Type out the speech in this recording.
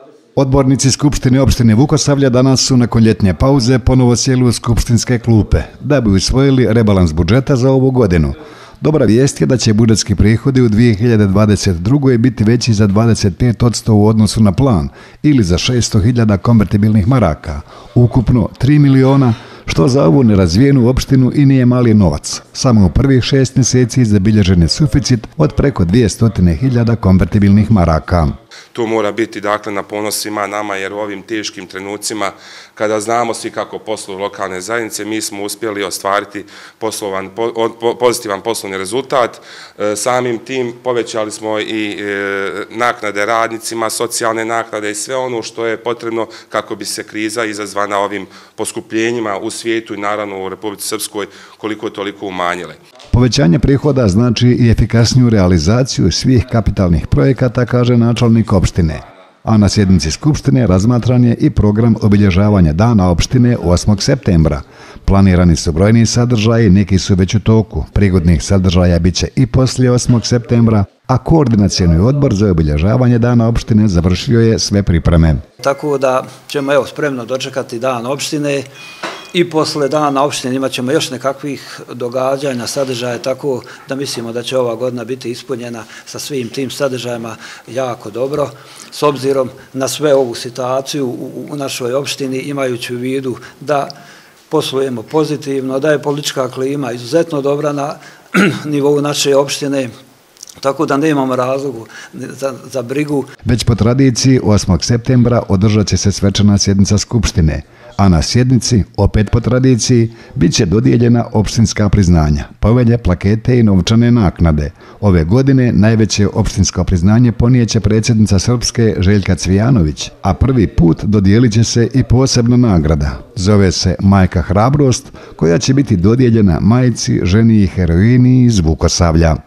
Odbornici Skupštine opštine Vukosavlja danas su nakon ljetnje pauze ponovo sjeli u skupštinske klupe da bi usvojili rebalans budžeta za ovu godinu. Dobra vijest je da će budžetski prihodi u 2022. biti veći za 25% u odnosu na plan ili za 600.000 konvertibilnih maraka, ukupno 3 miliona, što za ovu nerazvijenu opštinu i nije mali novac. Samo u prvih 6 mjeseci zabilježen je suficit od preko 200.000 konvertibilnih maraka. To mora biti dakle na ponos svima nama, jer u ovim teškim trenucima kada znamo svi kako posluju lokalne zajednice, mi smo uspjeli ostvariti pozitivan poslovni rezultat. Samim tim povećali smo i naknade radnicima, socijalne naknade i sve ono što je potrebno kako bi se kriza izazvana ovim poskupljenjima u svijetu i naravno u Republici Srpskoj koliko toliko umanjile. Povećanje prihoda znači i efikasniju realizaciju svih kapitalnih projekata, kaže načelnik opštine. A na sjednici Skupštine razmatran je i program obilježavanja Dana opštine 8. septembra. Planirani su brojni sadržaji, neki su već u toku. Prigodnih sadržaja bit će i poslije 8. septembra, a koordinacioni odbor za obilježavanje Dana opštine završio je sve pripreme. Tako da ćemo spremno dočekati Dan opštine i posle Dana opštine imat ćemo još nekakvih događanja, sadržaja, tako da mislimo da će ova godina biti ispunjena sa svim tim sadržajima jako dobro. S obzirom na sve ovu situaciju u našoj opštini, imajući u vidu da poslujemo pozitivno, da je politička klima izuzetno dobra na nivou naše opštine, tako da nemamo razlogu za brigu. Već po tradiciji 8. septembra održat će se svečana sjednica Skupštine, a na sjednici, opet po tradiciji, bit će dodijeljena opštinska priznanja, povelje, plakete i novčane naknade. Ove godine najveće opštinsko priznanje ponijeće predsjednica Srpske Željka Cvijanović, a prvi put dodijelit će se i posebna nagrada. Zove se Majka Hrabrost, koja će biti dodijeljena majci, ženi i heroini iz Vukosavlja.